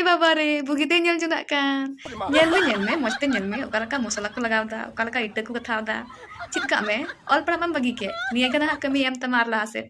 बाबा रे बुगिते नेल जुना कान नेल में मस्ते नेल में ओकालका मसला को लगावदा ओकालका इट्टा को कथावदा चित का में ऑल पड़ा बगी के निया कना कमी एम तमार ला से